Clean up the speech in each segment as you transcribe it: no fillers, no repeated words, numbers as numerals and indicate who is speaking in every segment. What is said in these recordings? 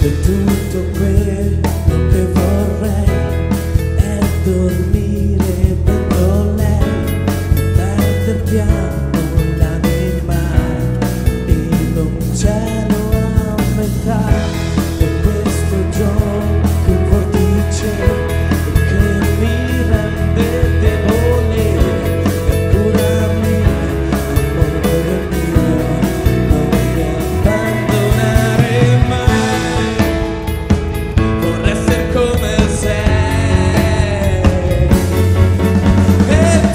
Speaker 1: E tutto quello che vorrei è dormire dentro lei, perder piano l'anima in un cielo a metà. E questo gioco il vortice che mi rende debole, e curami, amore mio, non mi abbandonare mai. Vorrei essere come sei. E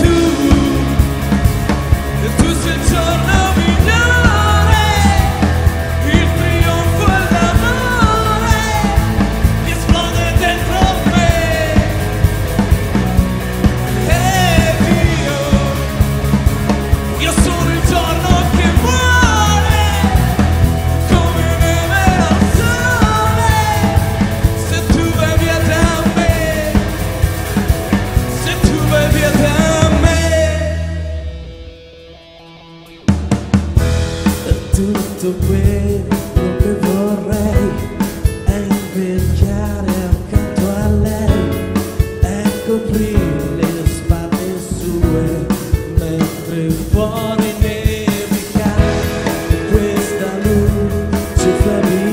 Speaker 1: tu sei il giorno migliore, il trionfo e l'amore che esplode dentro me. Ed io sono il giorno che muore, come neve al sole, se tu vai via da me, se tu vai via da me. Tutto quello che vorrei è invecchiare accanto a lei, è coprire le spalle sue mentre fuori nevica. Questa luce flebile